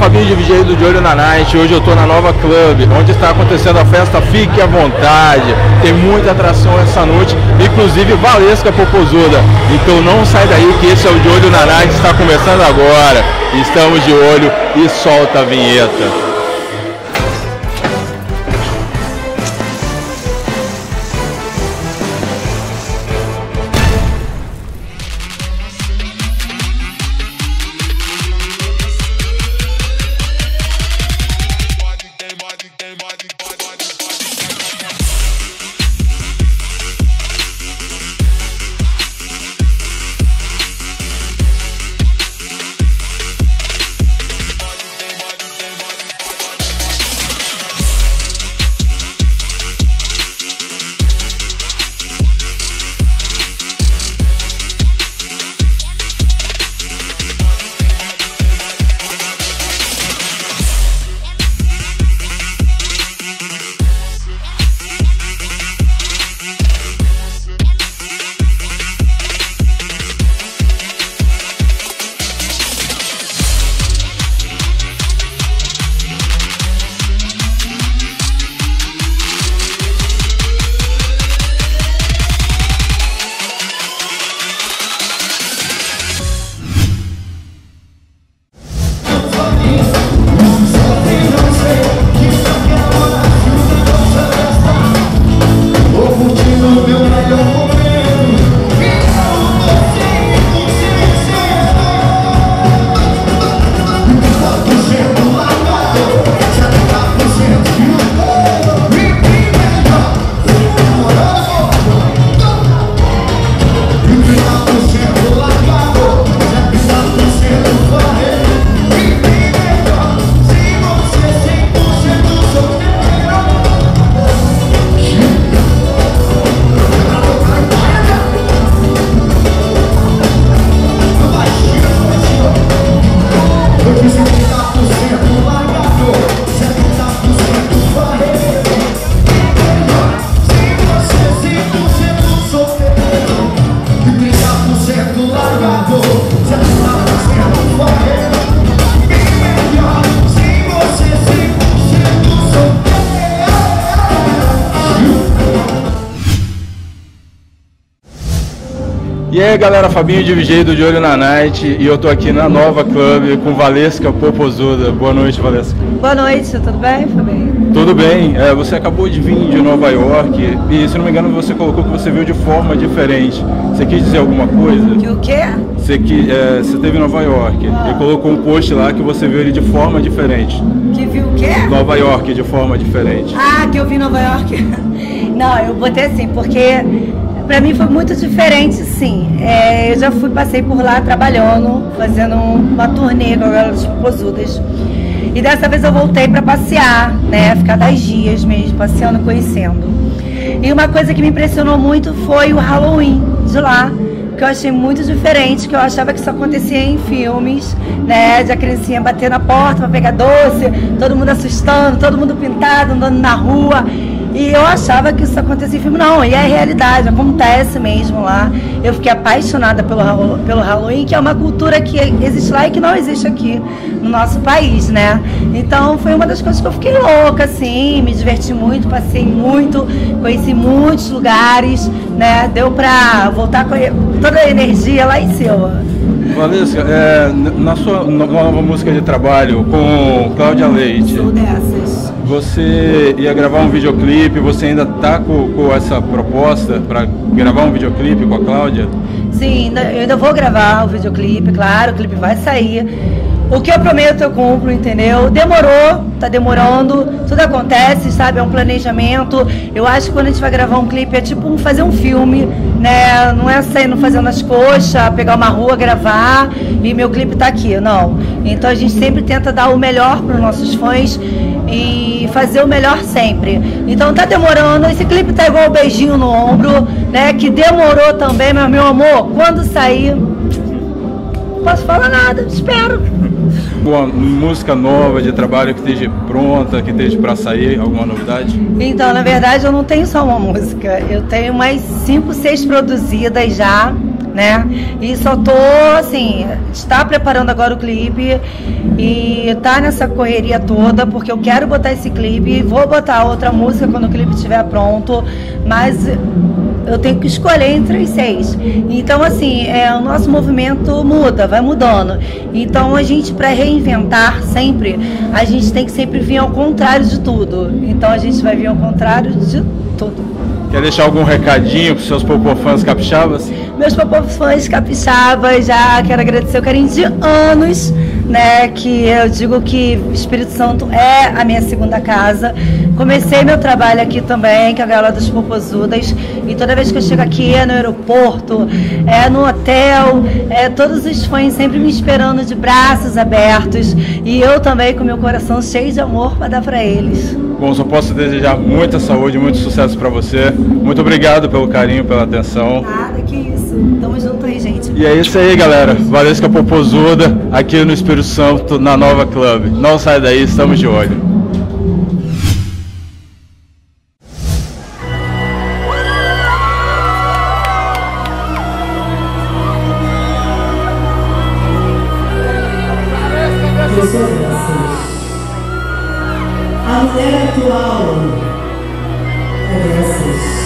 Fabinho de DJ do De Olho na Night. Hoje eu tô na Nova Club, onde está acontecendo a festa Fique à Vontade. Tem muita atração essa noite, inclusive Valesca Popozuda. Então não sai daí que esse é o De Olho na Night, está começando agora. Estamos de olho e solta a vinheta. E aí galera, Fabinho de DJ do De Olho na Night, e eu tô aqui na Nova Club com Valesca Popozuda. Boa noite, Valesca. Boa noite, tudo bem, Fabinho? Tudo bem, você acabou de vir de Nova York e, se não me engano, você colocou que você veio de forma diferente. Você quis dizer alguma coisa? Que o quê? Você esteve em Nova York e colocou um post lá que você viu ele de forma diferente. Que viu o quê? Nova York de forma diferente. Ah, que eu vi em Nova York. Não, eu botei assim, porque pra mim foi muito diferente, sim. Eu já passei por lá trabalhando, fazendo uma turnê com a galera dos Popozudas. E dessa vez eu voltei pra passear, né? Ficar 10 dias mesmo, passeando, conhecendo. E uma coisa que me impressionou muito foi o Halloween de lá, que eu achei muito diferente, que eu achava que isso acontecia em filmes, né? De a criancinha bater na porta pra pegar doce, todo mundo assustando, todo mundo pintado, andando na rua. E eu achava que isso acontecia em filme. Não, e é realidade, acontece mesmo lá. Eu fiquei apaixonada pelo Halloween, que é uma cultura que existe lá e que não existe aqui no nosso país, né? Então foi uma das coisas que eu fiquei louca, assim, me diverti muito, passei muito, conheci muitos lugares, né? Deu pra voltar com toda a energia lá em cima. Valesca, na sua nova música de trabalho com Cláudia Leite, Sou dessas. Você ia gravar um videoclipe, você ainda tá com essa proposta para gravar um videoclipe com a Cláudia? Sim, eu ainda vou gravar o videoclipe, claro, o clipe vai sair. O que eu prometo eu cumpro, entendeu? Demorou, tá demorando, tudo acontece, sabe? É um planejamento. Eu acho que quando a gente vai gravar um clipe é tipo fazer um filme, né? Não é saindo fazendo as coxas, pegar uma rua, gravar e meu clipe tá aqui, não. Então a gente sempre tenta dar o melhor para os nossos fãs e fazer o melhor sempre. Então tá demorando, esse clipe tá igual o beijinho no ombro, né? Que demorou também, mas meu amor, quando sair, não posso falar nada, espero. Uma música nova de trabalho que esteja pronta, que esteja para sair, alguma novidade? Então, na verdade, eu não tenho só uma música, eu tenho umas 5, 6 produzidas já, né? E só tô, assim, está preparando agora o clipe e tá nessa correria toda, porque eu quero botar esse clipe, vou botar outra música quando o clipe estiver pronto, mas eu tenho que escolher entre os 6. Então, assim, o nosso movimento muda, vai mudando. Então, a gente, para reinventar sempre, a gente tem que sempre vir ao contrário de tudo. Então, a gente vai vir ao contrário de tudo. Quer deixar algum recadinho para os seus popofãs capixabas? Meus popofãs capixabas, já quero agradecer o carinho de anos, né? Que eu digo que o Espírito Santo é a minha segunda casa. Comecei meu trabalho aqui também, que é a Gaiola das Popozudas, e toda vez que eu chego aqui no aeroporto, no hotel, todos os fãs sempre me esperando de braços abertos, e eu também com meu coração cheio de amor para dar para eles. Bom, só posso desejar muita saúde, muito sucesso para você. Muito obrigado pelo carinho, pela atenção. Nada, que isso. Tamo junto aí, gente. E é isso aí, galera. Valesca Popozuda, aqui no Espírito Santo, na Nova Club. Não sai daí, estamos de olho. A mulher atual é dessas.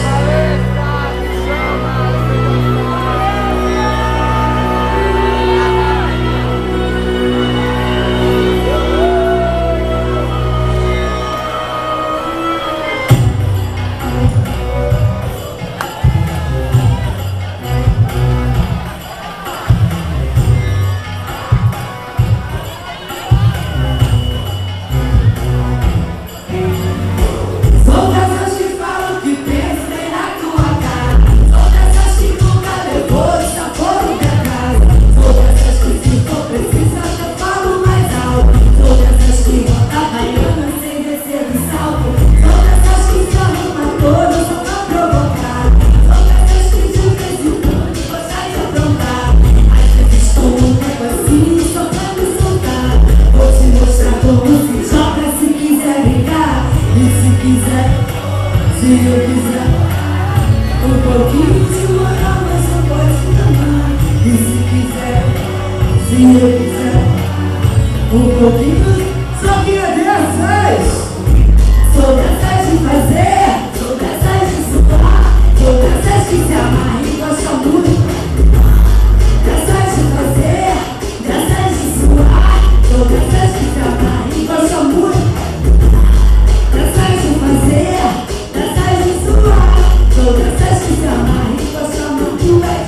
Se eu quiser um pouquinho de moral, mas não pode amar. E se eu quiser um pouquinho, só que é dessas. Sou dessas de fazer, sou dessas de suar, sou dessas que se amarra e gosta muito. Dessas de fazer, dessas de suar, sou dessas que se amarra e gosta muito. Dessas de fazer, dessas de suar, sou dessas que se amarra e gosta muito.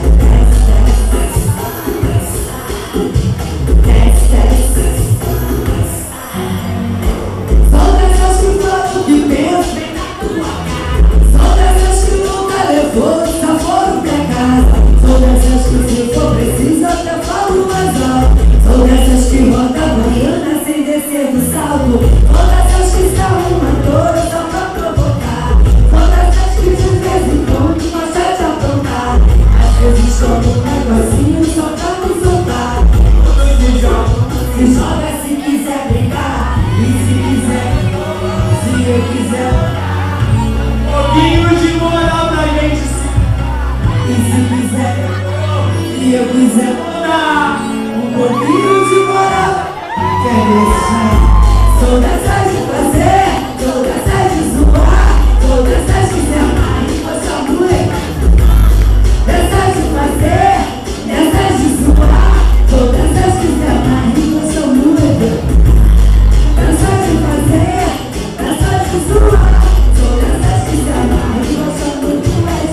Sou dessas que falam que pensam na tua cara. Sou dessas que nunca levou sabor pra casa. Sou dessas que se for preciso até falo mais alto. Sou dessas que roda a baiana sem descer do salto. Sou dessas que se arruma toda só pra provocar. Sou dessas que de vez em quando gosta de aprontar. Às vezes tomo um negocinho só pra me soltar. Se joga se quiser brincar. E se quiser, se eu quiser um pouquinho de moral pra gente. E se quiser, se eu quiser dar um pouquinho de moral, quer deixar. Sou dessas de fazer, sou dessas de zoar, sou dessas que se amarra e gosta muito. Dessas de fazer, dessas de zoar, sou dessas que se amarra e gosta muito. Dessas de fazer, dessas de zoar, sou dessas que se amarra e gosta muito.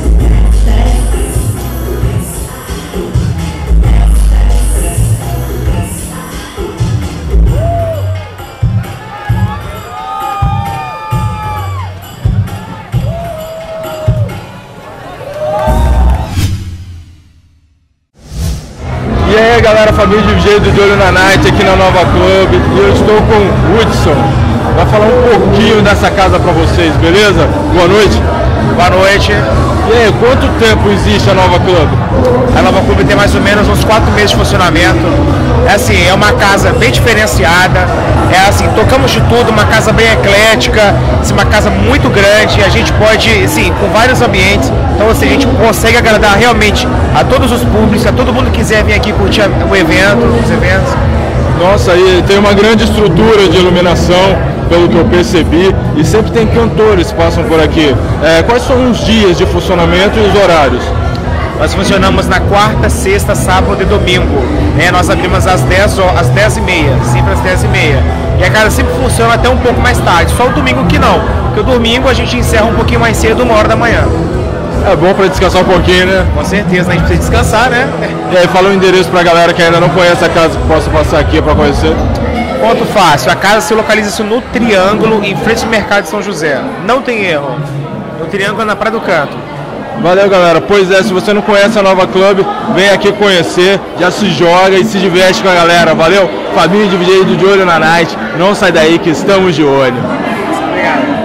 E aí, galera, família de DJ do De Olho na Night aqui na Nova Club, e eu estou com o Hudson. Vai falar um pouquinho dessa casa pra vocês, beleza? Boa noite. Boa noite. E aí, quanto tempo existe a Nova Club? A Nova Club tem mais ou menos uns 4 meses de funcionamento. É assim, é uma casa bem diferenciada. É assim, tocamos de tudo, uma casa bem eclética, assim, uma casa muito grande. A gente pode, assim, com vários ambientes. Então, assim, a gente consegue agradar realmente a todos os públicos, a todo mundo que quiser vir aqui curtir o evento, os eventos. Nossa, aí tem uma grande estrutura de iluminação, pelo que eu percebi, e sempre tem cantores que passam por aqui. Quais são os dias de funcionamento e os horários? Nós funcionamos na quarta, sexta, sábado e domingo. Nós abrimos às 10h30, sempre às 10h30. E a casa sempre funciona até um pouco mais tarde, só o domingo que não. Porque o domingo a gente encerra um pouquinho mais cedo, 1h da manhã. É bom para descansar um pouquinho, né? Com certeza, a gente precisa descansar, né? E aí, fala o endereço para a galera que ainda não conhece a casa, que possa passar aqui para conhecer. Ponto fácil, a casa se localiza no Triângulo, em frente ao Mercado de São José. Não tem erro. No Triângulo, na Praia do Canto. Valeu, galera. Pois é, se você não conhece a Nova Club, vem aqui conhecer, já se joga e se diverte com a galera. Valeu? Fabinho de DJ do De Olho na Night. Não sai daí que estamos de olho. Obrigado.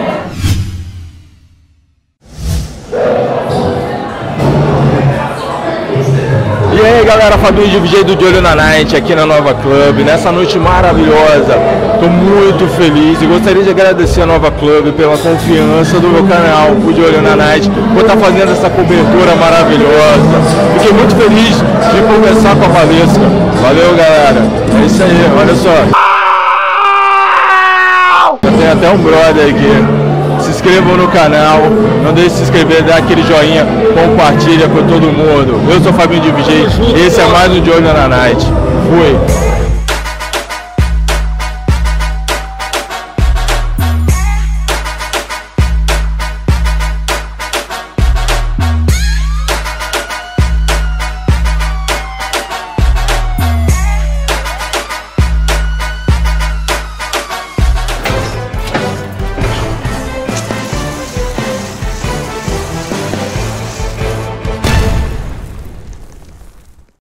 E aí, galera, Fabinho de DJ do De Olho na Night aqui na Nova Club, nessa noite maravilhosa. Estou muito feliz e gostaria de agradecer a Nova Club pela confiança do meu canal, o De Olho na Night, por estar fazendo essa cobertura maravilhosa. Fiquei muito feliz de conversar com a Valesca. Valeu, galera. É isso aí, olha só. Tem até um brother aqui. Se inscrevam no canal, não deixe de se inscrever, dá aquele joinha, compartilha com todo mundo. Eu sou o Fabinho de DJ, esse é mais um De Olho na Night. Fui!